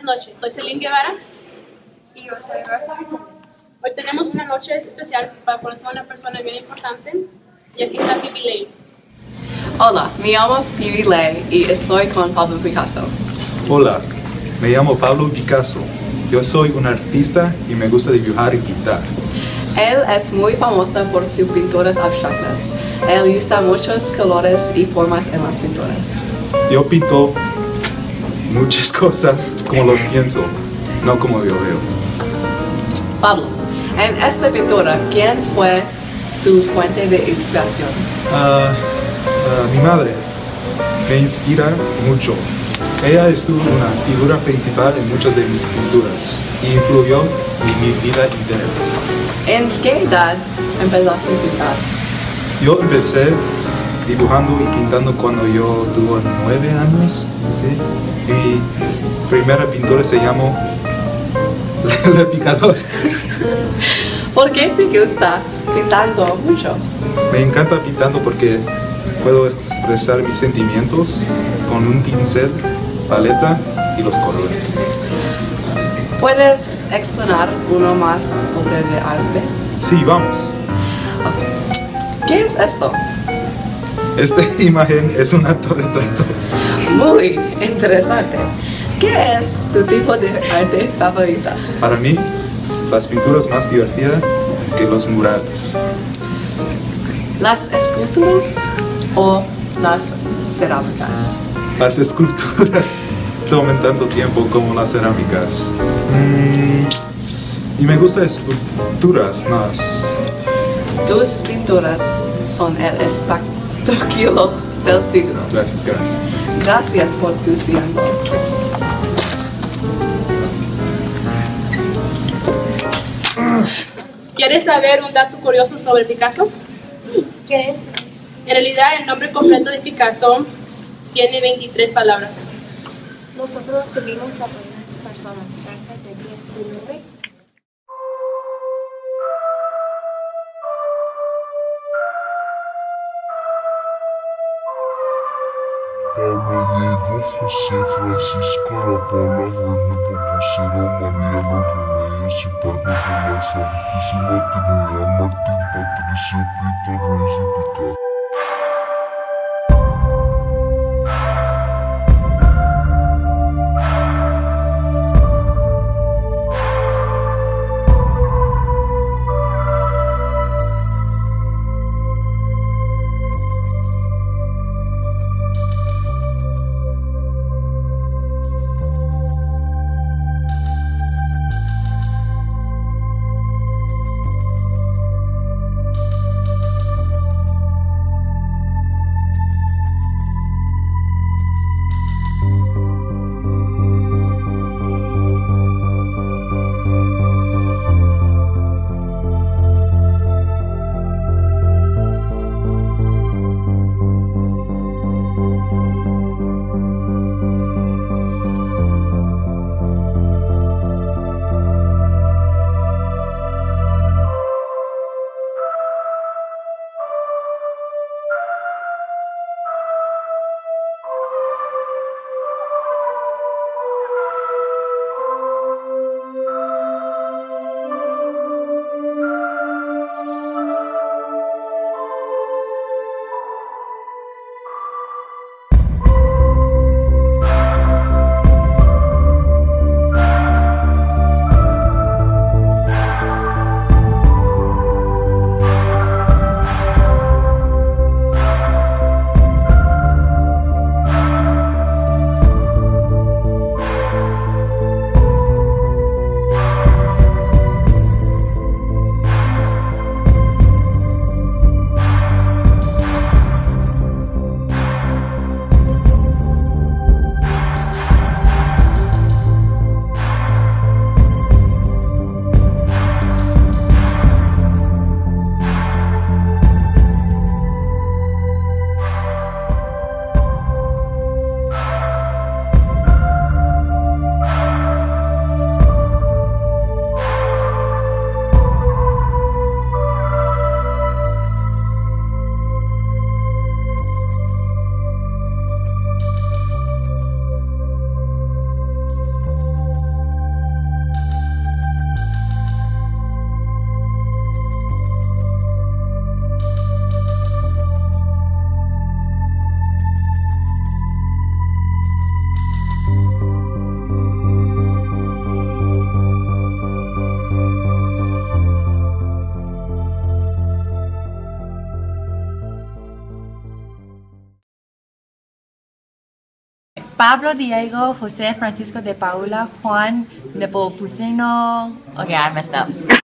noches, soy Celine Guevara. Y yo soy Rosa. Hoy tenemos una noche especial para conocer a una persona bien importante y aquí está Phoebe Lay. Hola, me llamo Phoebe Lay y estoy con Pablo Picasso. Hola, me llamo Pablo Picasso. Yo soy un artista y me gusta dibujar y pintar. Él es muy famoso por sus pinturas abstractas. Él usa muchos colores y formas en las pinturas. Yo pinto muchas cosas como los pienso, no como yo veo. Pablo, en esta pintura, ¿quién fue tu fuente de inspiración? Mi madre me inspira mucho. Ella estuvo una figura principal en muchas de mis pinturas y influyó en mi vida entera. ¿En qué edad empezaste a pintar? Yo empecé dibujando y pintando cuando yo tuve 9 años. ¿Sí? Mi primera pintura se llamó El Picador. ¿Por qué te gusta pintando mucho? Me encanta pintando porque puedo expresar mis sentimientos con un pincel, paleta y los colores. ¿Puedes explicar uno más obra de arte? Sí, vamos. Okay. ¿Qué es esto? Esta imagen es un autorretrato. Muy interesante. ¿Qué es tu tipo de arte favorita? Para mí, las pinturas más divertidas que los murales. ¿Las esculturas o las cerámicas? Las esculturas toman tanto tiempo como las cerámicas. Y me gustan esculturas más. Tus pinturas son el espectáculo del siglo. Gracias, gracias. Gracias por tu tiempo. ¿Quieres saber un dato curioso sobre Picasso? Sí, ¿quieres? En realidad, el nombre completo de Picasso tiene 23 palabras. Nosotros tuvimos a buenas personas para decir su nombre. Pablo Diego, José Francisco, Ana Paula, Juan Nepomuceno, Mariano Remedios y Padre de la Santísima Trinidad, Martín Patricio, Prieto, Ruiz y Picasso. Pablo Diego José Francisco de Paula Juan Nepomuceno. Okay, I messed up.